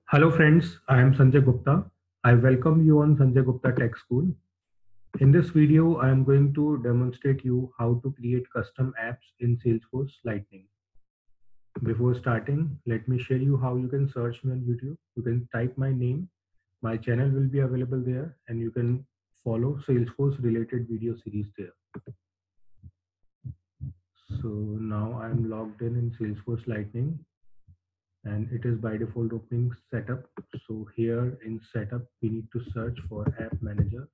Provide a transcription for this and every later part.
Hello friends, I am Sanjay Gupta. I welcome you on Sanjay Gupta Tech School. In this video, I am going to demonstrate you how to create custom apps in Salesforce Lightning. Before starting, let me share you how you can search me on YouTube. You can type my name, my channel will be available there, and you can follow Salesforce related video series there. So now I am logged in Salesforce Lightning, and it is by default opening setup. So here in setup, we need to search for app manager.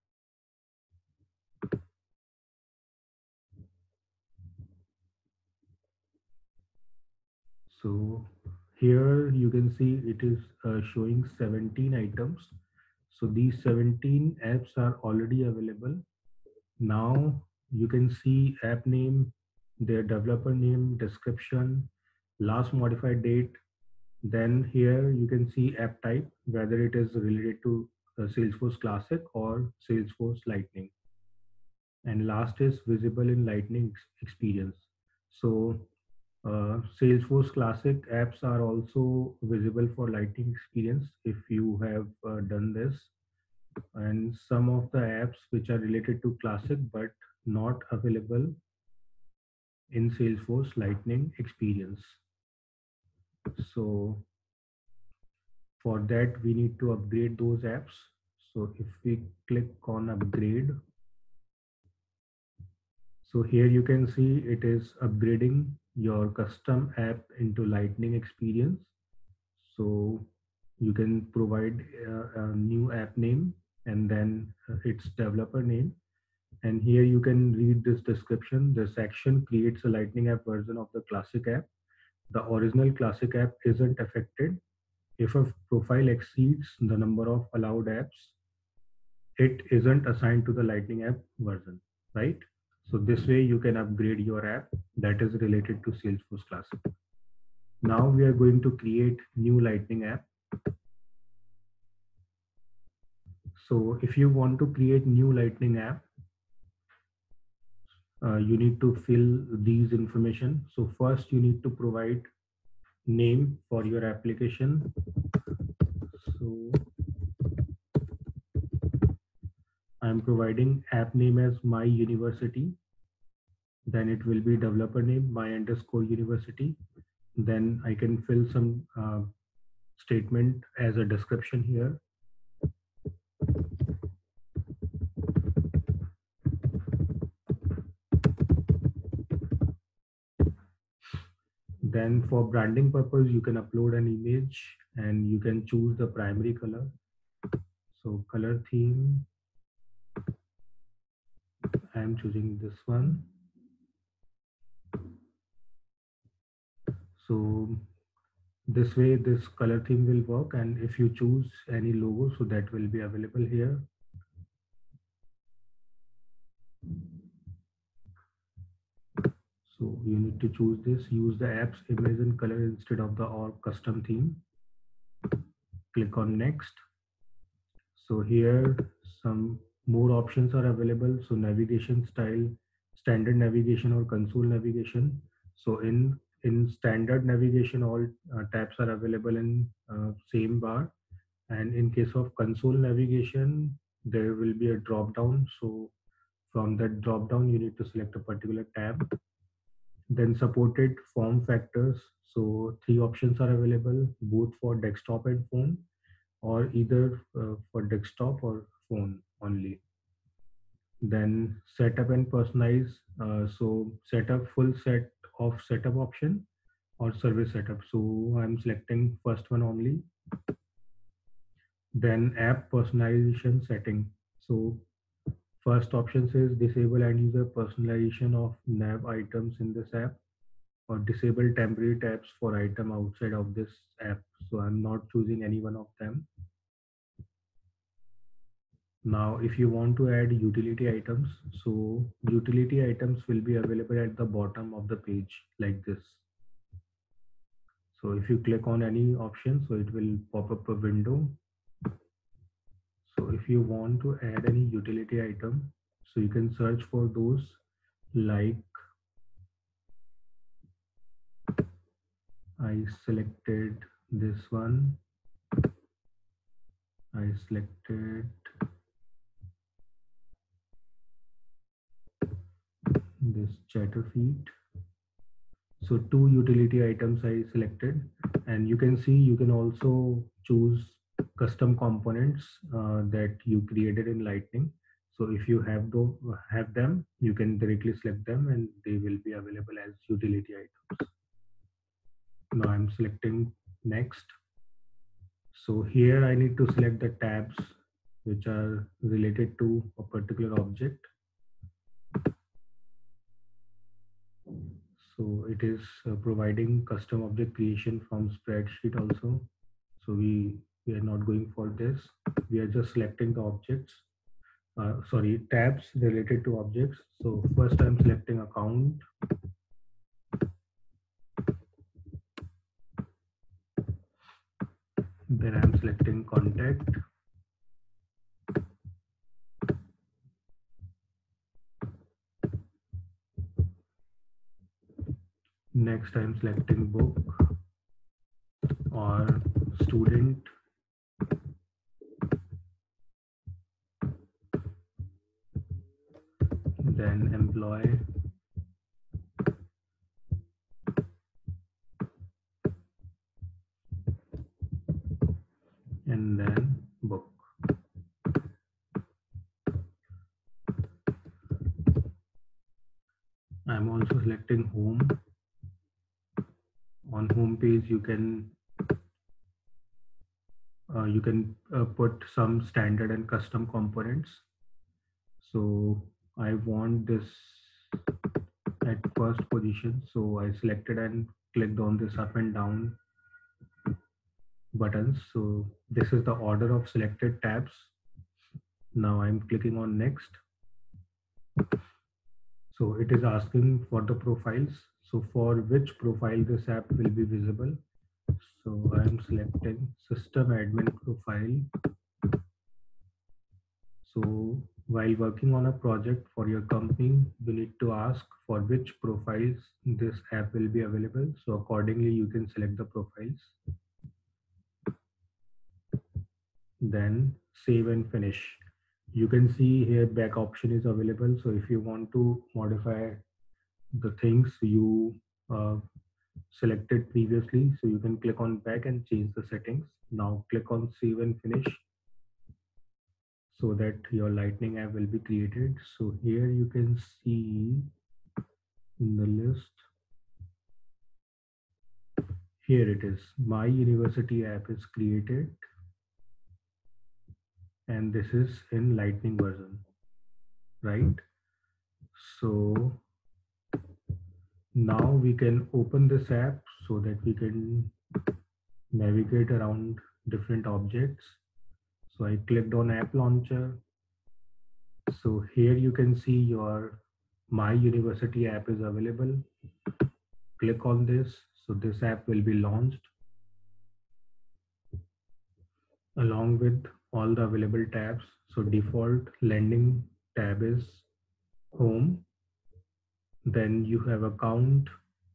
So here you can see it is showing 17 items. So these 17 apps are already available. Now you can see app name, their developer name, description, last modified date. Then here you can see app type, whether it is related to Salesforce Classic or Salesforce Lightning. And last is visible in Lightning experience. So Salesforce Classic apps are also visible for Lightning experience if you have done this. And some of the apps which are related to Classic but not available in Salesforce Lightning experience. So for that, we need to upgrade those apps. So if we click on upgrade, so here you can see it is upgrading your custom app into Lightning experience. So you can provide a new app name and then its developer name. And here you can read this description. This action creates a Lightning app version of the classic app. The original classic app isn't affected. If a profile exceeds the number of allowed apps, it isn't assigned to the Lightning app version, right? So this way you can upgrade your app that is related to Salesforce Classic. Now we are going to create new Lightning app. So if you want to create new Lightning app, you need to fill these information. So first you need to provide name for your application. So I'm providing app name as my university. Then it will be developer name my underscore university. Then I can fill some statement as a description here. Then for branding purpose, you can upload an image and you can choose the primary color. So color theme, I am choosing this one. So this way this color theme will work, and if you choose any logo, so that will be available here. So you need to choose this, use the app's image and color instead of the or custom theme. Click on next. So here some more options are available. So navigation style, standard navigation or console navigation. So in standard navigation, all tabs are available in same bar. And in case of console navigation, there will be a drop down. So from that drop down, you need to select a particular tab. Then supported form factors. So three options are available, both for desktop and phone, or either for desktop or phone only. Then setup and personalize. So setup full set of setup option or service setup. So I'm selecting first one only. Then app personalization setting. So first option says disable end user personalization of nav items in this app, or disable temporary tabs for item outside of this app. So I'm not choosing any one of them. Now, if you want to add utility items, so utility items will be available at the bottom of the page like this. So if you click on any option, so it will pop up a window. So if you want to add any utility item, so you can search for those, like I selected this one. I selected this chatter feed. So two utility items I selected, and you can see you can also choose custom components that you created in Lightning. So if you have them, you can directly select them and they will be available as utility items. Now I'm selecting next. So here I need to select the tabs which are related to a particular object. So it is providing custom object creation from spreadsheet also. So we are not going for this. We are just selecting the objects. Sorry, tabs related to objects. So first I'm selecting account. Then I'm selecting contact. Next I'm selecting book or student. Then employee. And then book. I'm also selecting home. On home page you can put some standard and custom components. So I want this at first position. So I selected and clicked on this up and down buttons. So this is the order of selected tabs. Now I'm clicking on next. So it is asking for the profiles. So for which profile this app will be visible. So I'm selecting system admin profile. So while working on a project for your company, you need to ask for which profiles this app will be available. So accordingly, you can select the profiles. Then save and finish. You can see here back option is available. So if you want to modify the things you uh, selected previously, so you can click on back and change the settings. Now click on save and finish so that your Lightning app will be created. So here you can see in the list, here it is, my university app is created and this is in Lightning version, right? So now we can open this app so that we can navigate around different objects. So I clicked on app launcher. So here you can see your my university app is available. Click on this. So this app will be launched along with all the available tabs. So default lending tab is home. Then you have account,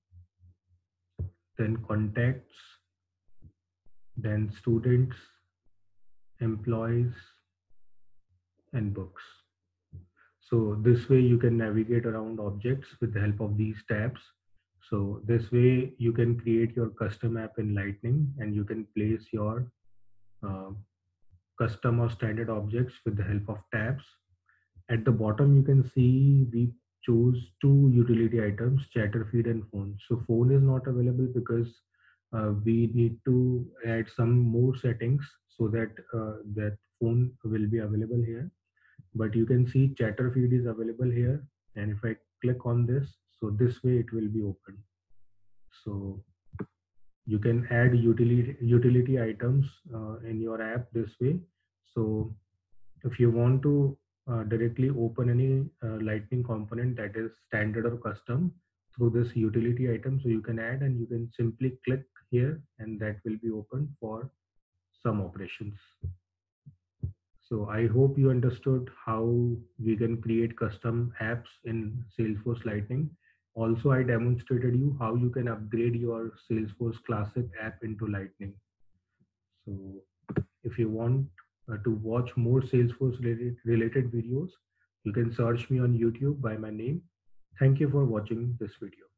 then contacts, then students, employees, and books. So this way you can navigate around objects with the help of these tabs. So this way you can create your custom app in Lightning and you can place your uh, custom or standard objects with the help of tabs. At the bottom, you can see we choose two utility items, chatter feed and phone. So phone is not available because we need to add some more settings so that that phone will be available here. But you can see chatter feed is available here. And if I click on this, so this way it will be open. So you can add utility items in your app this way. So if you want to directly open any Lightning component that is standard or custom through this utility item, so you can add and you can simply click here and that will be open for some operations. So I hope you understood how we can create custom apps in Salesforce Lightning. Also, I demonstrated you how you can upgrade your Salesforce Classic app into Lightning. So if you want To watch more Salesforce related videos, you can search me on YouTube by my name. Thank you for watching this video.